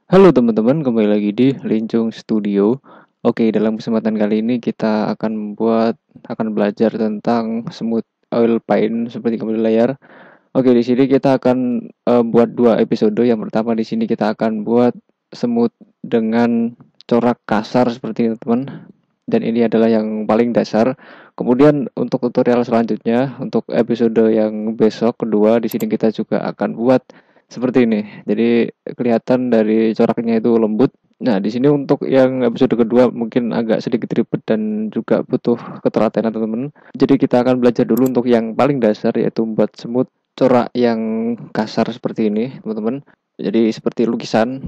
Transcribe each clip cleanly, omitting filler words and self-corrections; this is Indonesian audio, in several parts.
Halo teman-teman, kembali lagi di Lincung Studio. Oke, dalam kesempatan kali ini kita akan belajar tentang smooth oil paint seperti gambar di layar. Oke, di sini kita akan buat dua episode. Yang pertama di sini kita akan buat smooth dengan corak kasar seperti ini, teman. Dan ini adalah yang paling dasar. Kemudian untuk tutorial selanjutnya, untuk episode yang besok kedua, di sini kita juga akan buat seperti ini. Jadi kelihatan dari coraknya itu lembut. Nah, di sini untuk yang episode kedua mungkin agak sedikit ribet dan juga butuh ketelatenan teman-teman. Jadi kita akan belajar dulu untuk yang paling dasar, yaitu membuat smooth corak yang kasar seperti ini, teman-teman. Jadi seperti lukisan.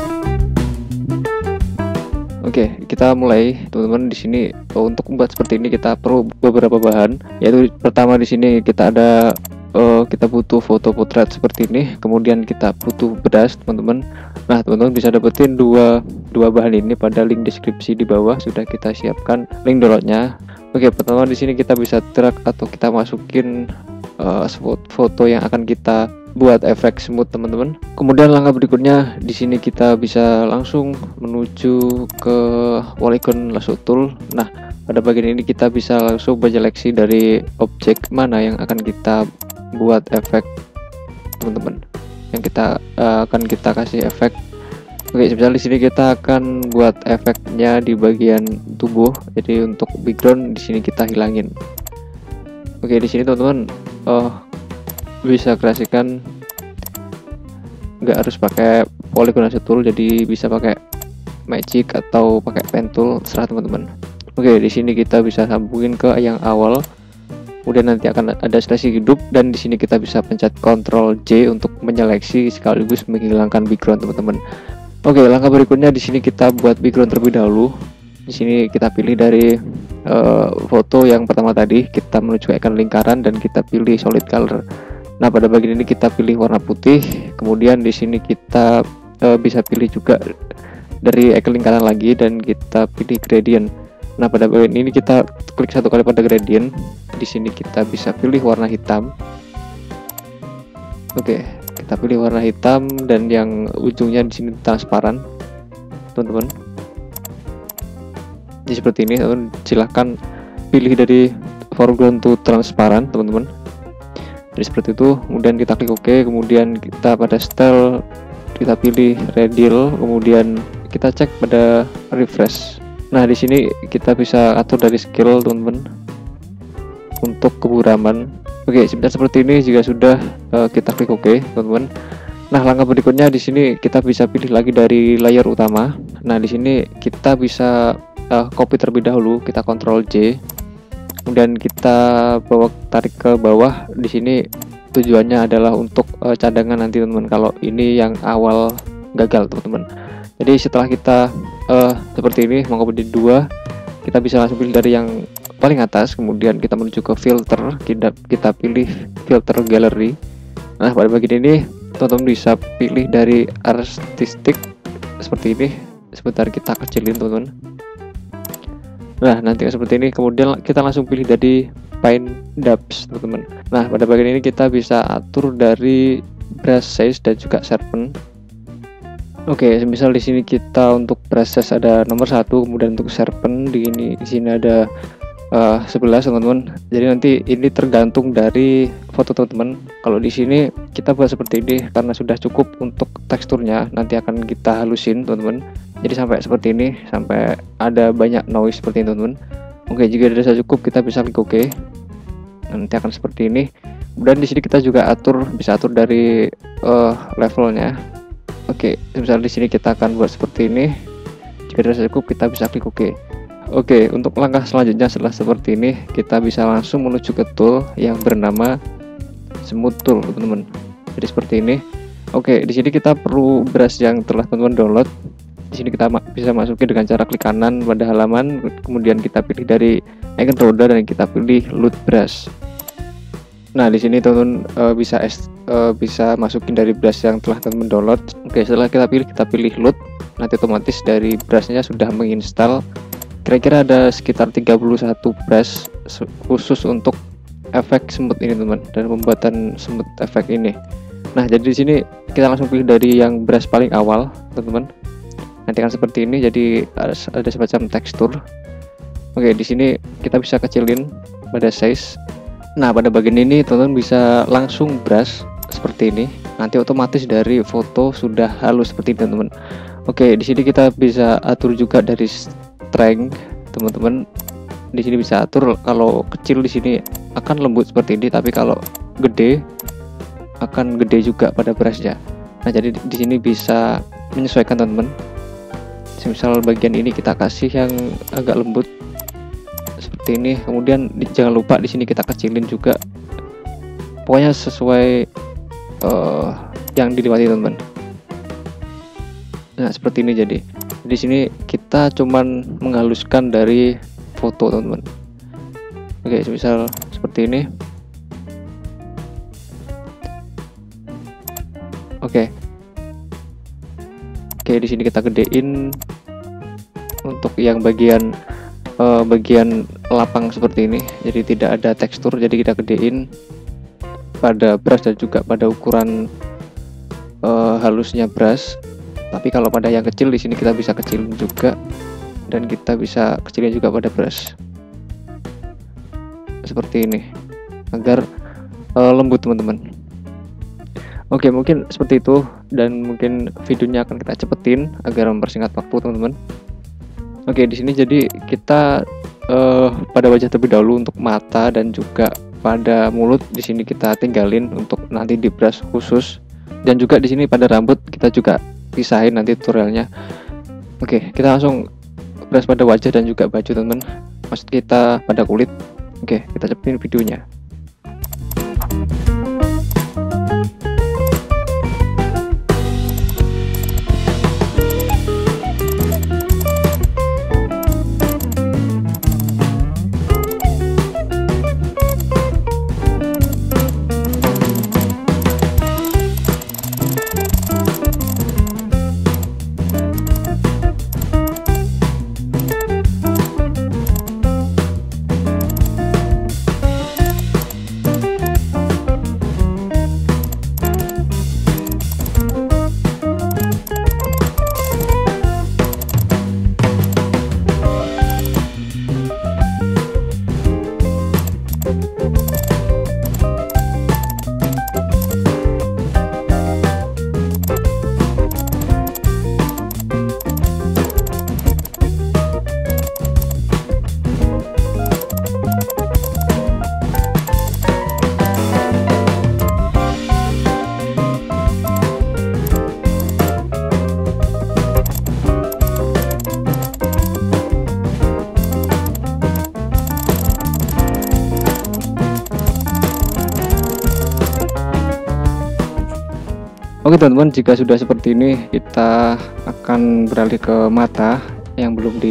Oke, kita mulai, teman-teman. Di sini untuk membuat seperti ini kita perlu beberapa bahan. Yaitu pertama di sini kita butuh foto potret seperti ini, kemudian kita butuh bedas, teman-teman. Nah, teman-teman bisa dapetin dua bahan ini pada link deskripsi di bawah, sudah kita siapkan link downloadnya. Oke, pertama di sini kita bisa drag atau kita masukin foto yang akan kita buat efek smooth, teman-teman. Kemudian langkah berikutnya di sini kita bisa langsung menuju ke polygon lasso tool. Nah, pada bagian ini kita bisa langsung menyeleksi dari objek mana yang akan kita buat efek, teman-teman, yang akan kita kasih efek. Oke, misalnya di sini kita akan buat efeknya di bagian tubuh. Jadi untuk background di sini kita hilangin. Oke, di sini teman-teman bisa kreasikan, nggak harus pakai polygon lasso tool, jadi bisa pakai magic atau pakai pen tool, terserah teman-teman. Oke, di sini kita bisa sambungin ke yang awal. Kemudian nanti akan ada seleksi hidup, dan di sini kita bisa pencet Ctrl J untuk menyeleksi sekaligus menghilangkan background, teman-teman. Oke, langkah berikutnya di sini kita buat background terlebih dahulu. Di sini kita pilih dari foto yang pertama tadi, kita menuju ke icon lingkaran dan kita pilih solid color. Nah, pada bagian ini kita pilih warna putih. Kemudian di sini kita bisa pilih juga dari icon lingkaran lagi dan kita pilih gradient. Nah, pada bagian ini kita klik satu kali pada gradient. Di sini kita bisa pilih warna hitam. Oke, kita pilih warna hitam dan yang ujungnya di sini transparan, teman-teman. Jadi seperti ini, teman-teman. Silahkan pilih dari foreground to transparan, teman-teman. Jadi seperti itu. Kemudian kita klik OK. Kemudian kita pada style kita pilih radial. Kemudian kita cek pada refresh. Nah, di sini kita bisa atur dari scale, teman-teman, untuk keburaman. Oke, sebentar seperti ini. Jika sudah, kita klik OK, teman-teman. Nah, langkah berikutnya di sini kita bisa pilih lagi dari layer utama. Nah, di sini kita bisa copy terlebih dahulu, kita Ctrl J. Kemudian kita tarik ke bawah. Di sini tujuannya adalah untuk cadangan nanti, teman-teman, kalau ini yang awal gagal, teman-teman. Jadi setelah kita seperti ini mengcopy di dua, kita bisa langsung pilih dari yang paling atas. Kemudian kita menuju ke filter, kita pilih filter gallery. Nah, pada bagian ini teman-teman bisa pilih dari artistic seperti ini. Sebentar kita kecilin, teman-teman. Nah, nanti seperti ini. Kemudian kita langsung pilih dari paint depth, teman-teman. Nah, pada bagian ini kita bisa atur dari brush size dan juga sharpen. Oke, misal di sini kita untuk brush size ada nomor 1, kemudian untuk sharpen di sini ada 11, teman-teman. Jadi nanti ini tergantung dari foto teman-teman. Kalau di sini kita buat seperti ini karena sudah cukup untuk teksturnya. Nanti akan kita halusin, teman-teman. Jadi sampai seperti ini, sampai ada banyak noise seperti ini, teman-teman. Oke, jika dirasa cukup kita bisa klik OK. Nanti akan seperti ini. Kemudian di sini kita juga bisa atur dari levelnya. Oke, misalnya di sini kita akan buat seperti ini. Jika dirasa cukup kita bisa klik OK. Oke, untuk langkah selanjutnya setelah seperti ini, kita bisa langsung menuju ke tool yang bernama smooth tool, teman-teman. Jadi seperti ini. Oke, di sini kita perlu brush yang telah teman-teman download. Di sini kita bisa masukin dengan cara klik kanan pada halaman, kemudian kita pilih dari icon roda dan kita pilih load brush. Nah, di sini teman-teman bisa masukin dari brush yang telah teman-teman download. Oke, setelah kita pilih load, nanti otomatis dari brushnya sudah menginstal. Kira-kira ada sekitar 31 brush khusus untuk efek smooth ini, teman, dan pembuatan smooth efek ini. Nah, jadi di sini kita langsung pilih dari yang brush paling awal, teman-teman. Nanti kan seperti ini, jadi ada semacam tekstur. Oke, di sini kita bisa kecilin pada size. Nah, pada bagian ini teman-teman bisa langsung brush seperti ini. Nanti otomatis dari foto sudah halus seperti ini, teman-teman. Oke, di sini kita bisa atur juga dari strength, teman-teman. Di sini bisa atur, kalau kecil di sini akan lembut seperti ini, tapi kalau gede akan gede juga pada brushnya. Nah, jadi di sini bisa menyesuaikan, teman-teman. Misal bagian ini kita kasih yang agak lembut seperti ini. Kemudian jangan lupa di sini kita kecilin juga. Pokoknya sesuai yang dilewati, teman-teman. Nah, seperti ini. Jadi di sini kita cuman menghaluskan dari foto, teman-teman. Oke, misal seperti ini. Oke, di sini kita gedein untuk yang bagian lapang seperti ini. Jadi tidak ada tekstur, jadi kita gedein pada brush dan juga pada ukuran halusnya brush. Tapi kalau pada yang kecil di sini kita bisa kecilin juga, dan kita bisa kecilin juga pada brush seperti ini agar lembut, teman-teman. Oke, mungkin seperti itu, dan mungkin videonya akan kita cepetin agar mempersingkat waktu, teman-teman. Oke, di sini jadi kita pada wajah terlebih dahulu untuk mata dan juga pada mulut di sini kita tinggalin untuk nanti di brush khusus, dan juga di sini pada rambut kita juga pisahin nanti tutorialnya. Oke, kita langsung brush pada wajah dan juga baju, teman-teman. Maksud kita pada kulit. Oke, kita cepetin videonya. Oke, teman-teman, jika sudah seperti ini kita akan beralih ke mata yang belum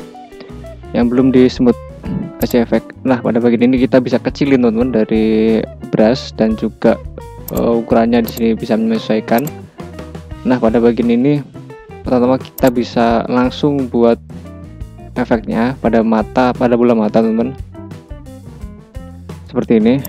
di smooth kasih efek. Nah, pada bagian ini kita bisa kecilin, teman-teman, dari brush, dan juga ukurannya di sini bisa menyesuaikan. Nah, pada bagian ini pertama kita bisa langsung buat efeknya pada mata, pada bola mata, teman-teman, seperti ini.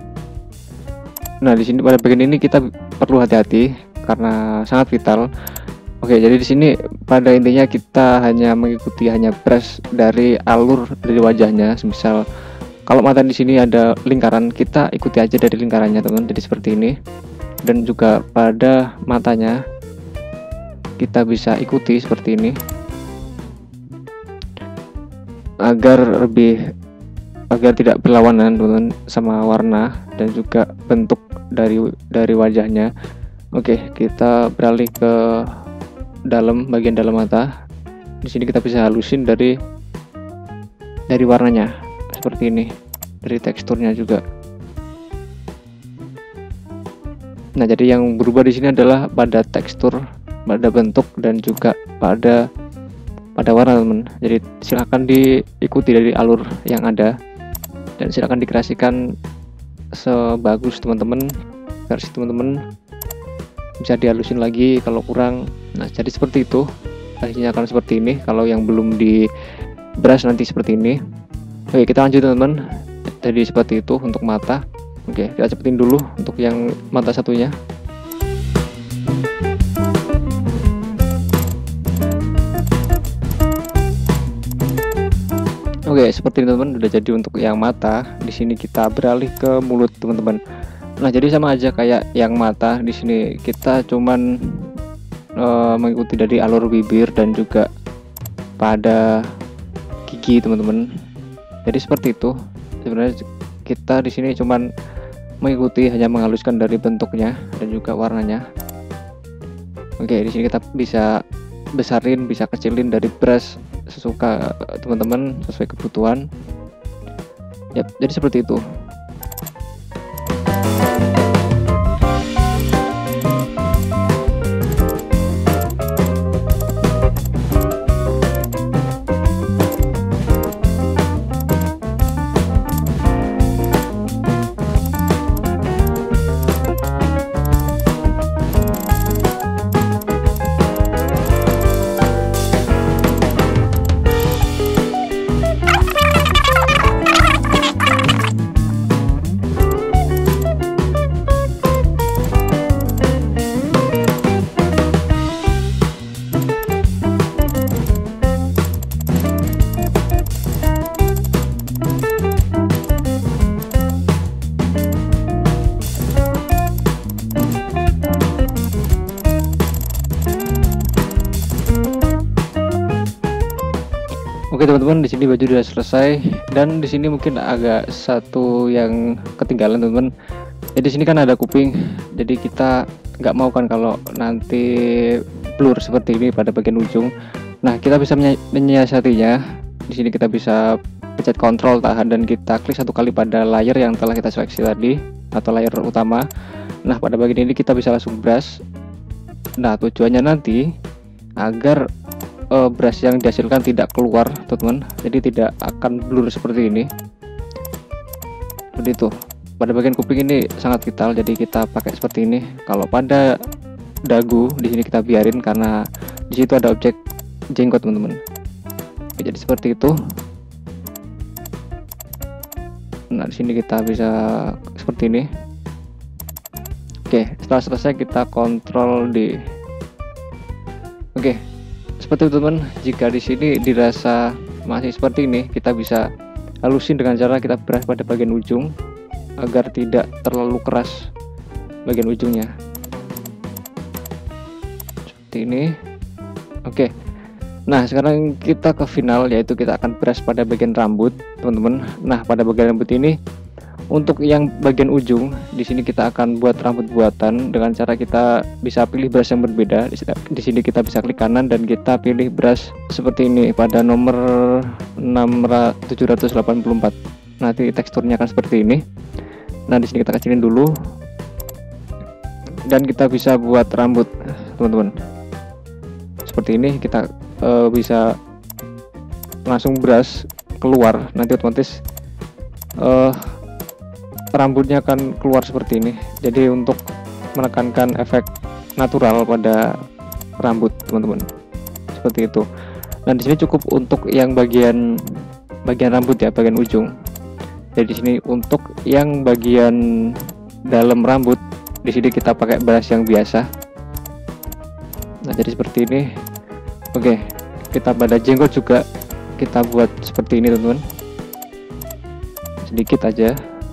Nah, di sini pada bagian ini kita perlu hati-hati karena sangat vital. Oke, jadi di sini pada intinya kita hanya mengikuti brush dari alur dari wajahnya. Misal kalau mata di sini ada lingkaran, kita ikuti aja dari lingkarannya, teman. Jadi seperti ini. Dan juga pada matanya kita bisa ikuti seperti ini agar tidak berlawanan, teman, sama warna dan juga bentuk dari wajahnya. Oke, kita beralih ke bagian dalam mata. Di sini kita bisa halusin dari warnanya seperti ini, dari teksturnya juga. Nah, jadi yang berubah di sini adalah pada tekstur, pada bentuk, dan juga pada warna, teman. Jadi silahkan diikuti dari alur yang ada, dan silahkan dikreasikan sebagus teman-teman, versi teman-teman. Bisa dihalusin lagi kalau kurang. Nah, jadi seperti itu, hasilnya akan seperti ini. Kalau yang belum di brush nanti seperti ini. Oke, kita lanjut, teman-teman. Jadi seperti itu untuk mata. Oke, kita cepetin dulu untuk yang mata satunya. Oke, seperti ini teman-teman, udah jadi untuk yang mata. Di sini kita beralih ke mulut teman-teman. Nah, jadi sama aja kayak yang mata. Di sini kita cuman mengikuti dari alur bibir dan juga pada gigi teman-teman. Jadi seperti itu. Sebenarnya kita di sini cuman mengikuti, hanya menghaluskan dari bentuknya dan juga warnanya. Oke, di sini kita bisa besarin, bisa kecilin dari brush sesuka teman-teman, sesuai kebutuhan. Yap, jadi seperti itu. Oke teman-teman, di sini baju sudah selesai, dan di sini mungkin agak satu yang ketinggalan teman-teman. Jadi di sini kan ada kuping, jadi kita nggak mau kan kalau nanti blur seperti ini pada bagian ujung. Nah, kita bisa menyiasatinya. Di sini kita bisa pencet Ctrl tahan dan kita klik satu kali pada layer yang telah kita seleksi tadi atau layer utama. Nah, pada bagian ini kita bisa langsung brush. Nah, tujuannya nanti agar brush yang dihasilkan tidak keluar teman-teman, jadi tidak akan blur seperti ini. Seperti itu. Pada bagian kuping ini sangat vital, jadi kita pakai seperti ini. Kalau pada dagu di sini kita biarin karena di situ ada objek jenggot teman-teman. Jadi seperti itu. Nah, di sini kita bisa seperti ini. Oke, setelah selesai kita Ctrl D. Oke. Seperti itu teman, jika di sini dirasa masih seperti ini, kita bisa halusin dengan cara kita brush pada bagian ujung agar tidak terlalu keras bagian ujungnya. Seperti ini. Oke. Nah, sekarang kita ke final, yaitu kita akan brush pada bagian rambut, teman-teman. Nah, pada bagian rambut ini, untuk yang bagian ujung, di sini kita akan buat rambut buatan dengan cara kita bisa pilih brush yang berbeda. Di sini kita bisa klik kanan dan kita pilih brush seperti ini pada nomor 784. Nanti teksturnya akan seperti ini. Nah, di sini kita kecilin dulu dan kita bisa buat rambut, teman-teman. Seperti ini kita bisa langsung brush keluar, nanti otomatis rambutnya akan keluar seperti ini. Jadi untuk menekankan efek natural pada rambut teman-teman, seperti itu. Dan di sini cukup untuk yang bagian rambut ya, bagian ujung. Jadi di sini untuk yang bagian dalam rambut, di sini kita pakai brush yang biasa. Nah, jadi seperti ini. Oke, kita pada jenggot juga kita buat seperti ini teman-teman, sedikit aja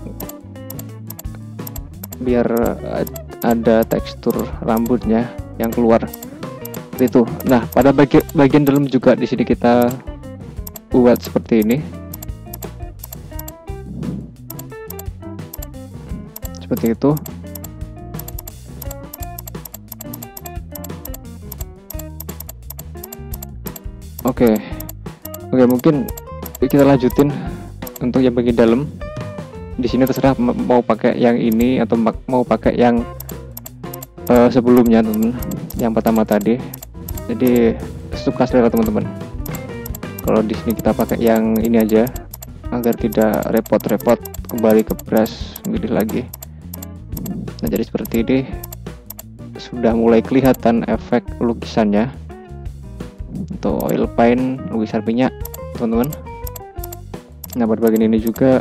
biar ada tekstur rambutnya yang keluar seperti itu. Nah, pada bagian dalam juga di sini kita buat seperti ini, seperti itu. Oke, mungkin kita lanjutin untuk yang bagian dalam. Di sini terserah mau pakai yang ini atau mau pakai yang sebelumnya teman, yang pertama tadi. Jadi suka selera teman-teman. Kalau di sini kita pakai yang ini aja agar tidak repot-repot kembali ke brush milih lagi. Nah, jadi seperti ini sudah mulai kelihatan efek lukisannya. Untuk oil paint, lukisan minyak teman-teman. Nah, pada bagian ini juga.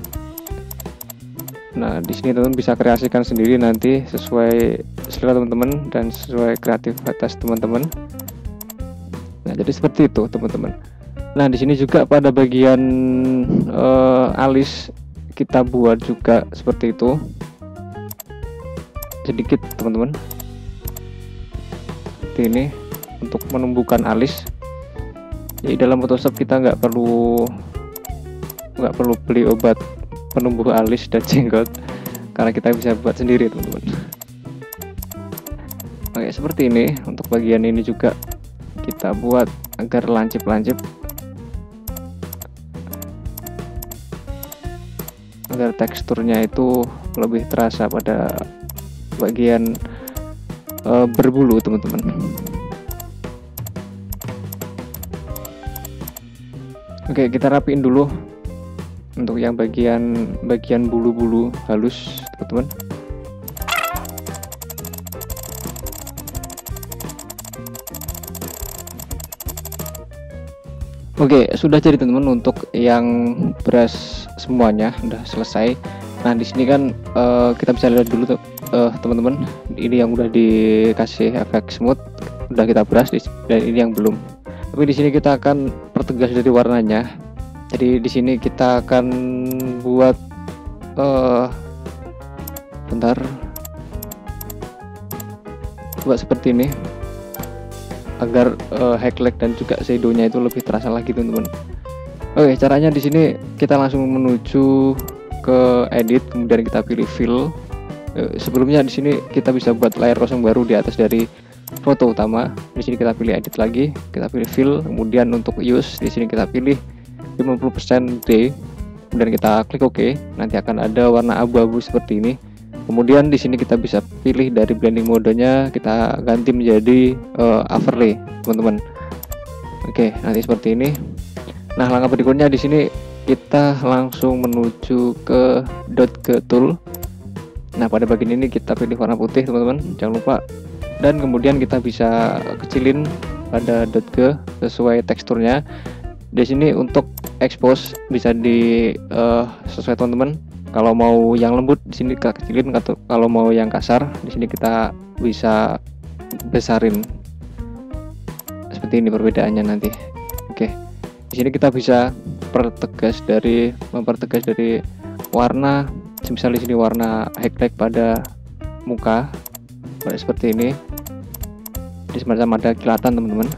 Nah, di sini teman-teman bisa kreasikan sendiri nanti sesuai selera teman-teman dan sesuai kreativitas teman-teman. Nah, jadi seperti itu teman-teman. Nah, di sini juga pada bagian alis kita buat juga seperti itu, sedikit teman-teman, seperti ini untuk menumbuhkan alis. Jadi dalam Photoshop kita nggak perlu beli obat penumbuh alis dan jenggot, karena kita bisa buat sendiri teman-teman. Oke, seperti ini. Untuk bagian ini juga kita buat agar lancip-lancip, agar teksturnya itu lebih terasa pada bagian berbulu teman-teman. Oke, kita rapiin dulu untuk yang bagian bulu-bulu halus teman-teman. Oke, sudah jadi teman-teman untuk yang brush semuanya udah selesai. Nah, di sini kan kita bisa lihat dulu teman-teman, ini yang udah dikasih efek smooth, udah kita brush, dan ini yang belum. Tapi di sini kita akan pertegas dari warnanya. Jadi di sini kita akan buat buat seperti ini agar highlight dan juga shadownya itu lebih terasa lagi teman-teman. Oke, caranya di sini kita langsung menuju ke edit, kemudian kita pilih fill. Sebelumnya di sini kita bisa buat layar kosong baru di atas dari foto utama. Di sini kita pilih edit lagi, kita pilih fill, kemudian untuk use di sini kita pilih 50% D, kemudian kita klik OK. Nanti akan ada warna abu-abu seperti ini. Kemudian di sini kita bisa pilih dari blending modenya, kita ganti menjadi overlay teman-teman. Oke, nanti seperti ini. Nah, langkah berikutnya di sini kita langsung menuju ke dot G tool. Nah, pada bagian ini kita pilih warna putih teman-teman, jangan lupa. Dan kemudian kita bisa kecilin pada dot G sesuai teksturnya. Di sini untuk expose bisa sesuai teman-teman. Kalau mau yang lembut di sini kita kecilin, atau kalau mau yang kasar di sini kita bisa besarin. Seperti ini perbedaannya nanti. Oke. Di sini kita bisa mempertegas dari warna. Misalnya di sini warna highlight pada muka seperti ini. Di semacam ada kilatan teman-teman,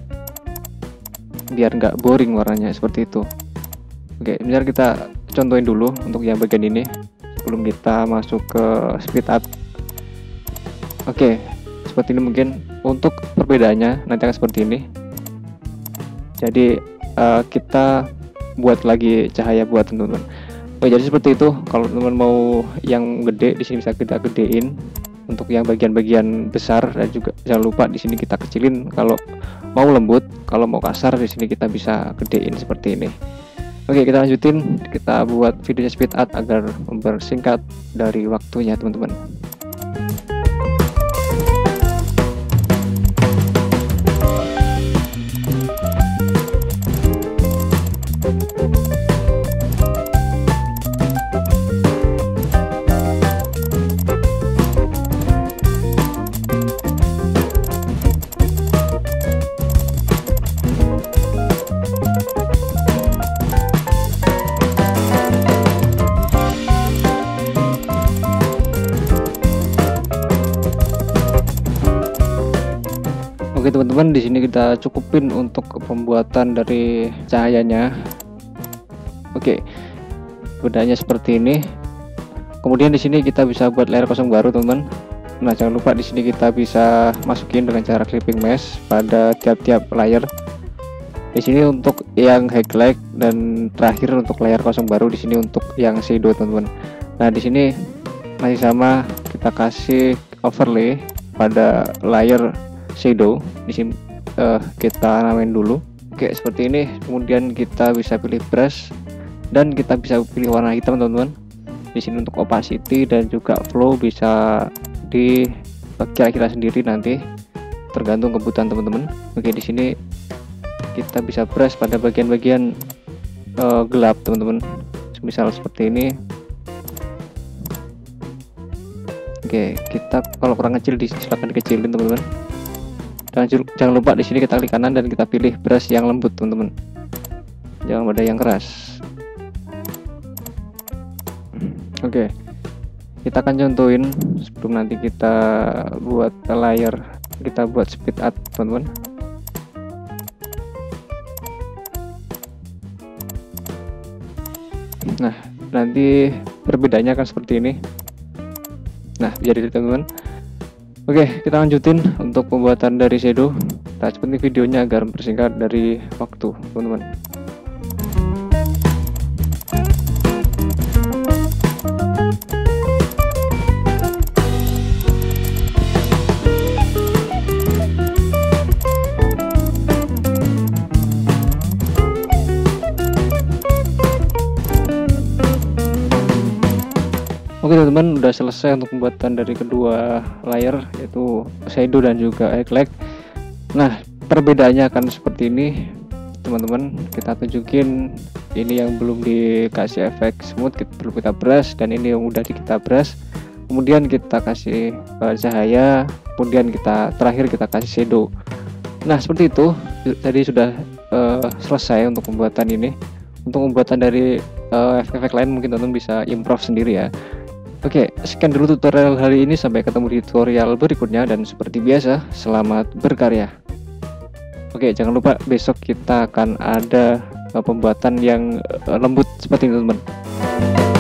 biar nggak boring warnanya seperti itu. Oke, biar kita contohin dulu untuk yang bagian ini sebelum kita masuk ke speed up. Oke, seperti ini mungkin untuk perbedaannya nanti akan seperti ini. Jadi kita buat lagi cahaya buat teman-teman. Oke, jadi seperti itu. Kalau teman-teman mau yang gede di sini bisa kita gedein untuk yang bagian-bagian besar, dan juga jangan lupa di sini kita kecilin kalau mau lembut, kalau mau kasar di sini kita bisa gedein seperti ini. Oke, kita lanjutin, kita buat videonya speed up agar mempersingkat dari waktunya teman-teman. Oke teman-teman, di sini kita cukupin untuk pembuatan dari cahayanya. Oke, bedanya seperti ini. Kemudian di sini kita bisa buat layar kosong baru teman-teman. Nah, jangan lupa di sini kita bisa masukin dengan cara clipping mesh pada tiap-tiap layer. Di sini untuk yang highlight, dan terakhir untuk layar kosong baru di sini untuk yang shadow teman-teman. Nah, di sini masih sama, kita kasih overlay pada layer shadow. Di sini kita namain dulu. Oke, seperti ini. Kemudian kita bisa pilih brush dan kita bisa pilih warna hitam teman-teman. Di sini untuk opacity dan juga flow bisa di kira-kira sendiri nanti, tergantung kebutuhan teman-teman. Oke, di sini kita bisa brush pada bagian-bagian gelap teman-teman, misal seperti ini. Oke, kita kalau kurang kecil silahkan dikecilin teman-teman. Jangan lupa di sini kita klik kanan dan kita pilih brush yang lembut teman-teman. jangan pada yang keras. Oke, kita akan contohin sebelum nanti kita buat layer, kita buat speed up teman-teman. Nah, nanti perbedaannya akan seperti ini. Nah, jadi teman-teman. Oke, kita lanjutin untuk pembuatan dari shadow. Kita cepetin videonya agar mempersingkat dari waktu teman-teman. Oke teman-teman, udah selesai untuk pembuatan dari kedua layer, yaitu shadow dan juga highlight. Nah, perbedaannya akan seperti ini teman-teman. Kita tunjukin ini yang belum dikasih efek smooth, perlu kita brush, dan ini yang udah kita brush. Kemudian kita kasih cahaya, kemudian terakhir kita kasih shadow. Nah, seperti itu. Tadi sudah selesai untuk pembuatan ini. Untuk pembuatan dari efek-efek lain mungkin teman-teman bisa improve sendiri ya. Oke, sekian dulu tutorial hari ini. Sampai ketemu di tutorial berikutnya, dan seperti biasa, selamat berkarya. Oke, jangan lupa besok kita akan ada pembuatan yang lembut seperti ini teman-teman.